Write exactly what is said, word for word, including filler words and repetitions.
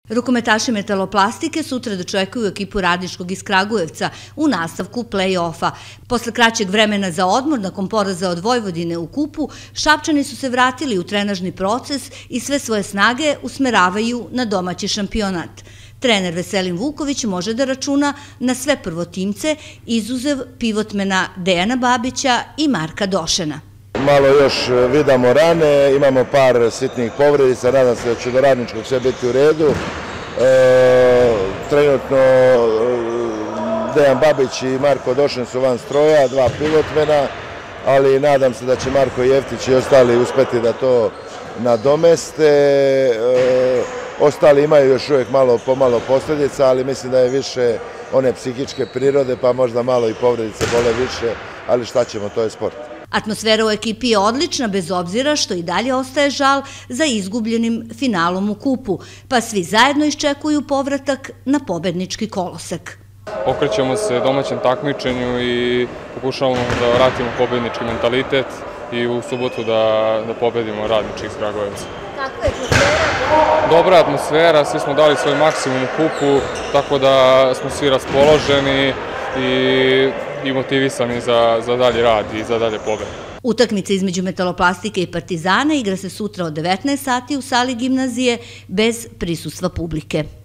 Rukometaši Metaloplastike sutra dočekuju ekipu Radničkog iz Kragujevca u nastavku plej-ofa. Posle kraćeg vremena za odmor nakon poraza od Vojvodine u kupu, Šapčani su se vratili u trenažni proces i sve svoje snage usmeravaju na domaći šampionat. Trener Veselin Vuković može da računa na sve prvotimce, izuzev pivotmena Dejana Babića i Marka Došena. Malo još vidamo rane, imamo par sitnih povredica, nadam se da će do Radničkog sve biti u redu. E, trenutno Dejan Babić i Marko Došen su van stroja, dva pivotmena, ali nadam se da će Marko Jeftić i ostali uspeti da to nadomeste. E, ostali imaju još uvijek malo pomalo posljedica, ali mislim da je više one psihičke prirode, pa možda malo i povredice bole više, ali šta ćemo, to je sport. Atmosfera u ekipi je odlična, bez obzira što i dalje ostaje žal za izgubljenim finalom u kupu, pa svi zajedno iščekuju povratak na pobednički kolosek. Okrećemo se domaćem takmičenju i pokušavamo da vratimo pobednički mentalitet i u subotu da, da pobedimo Radnički iz Kragujevca. Kakva je atmosfera? Dobra atmosfera, svi smo dali svoj maksimum u kupu, tako da smo svi raspoloženi i i motivisani za, za dalji rad i za dalje pobede. Utakmica između Metaloplastike i Partizana igra se sutra od devetnaest sati u sali gimnazije bez prisustva publike.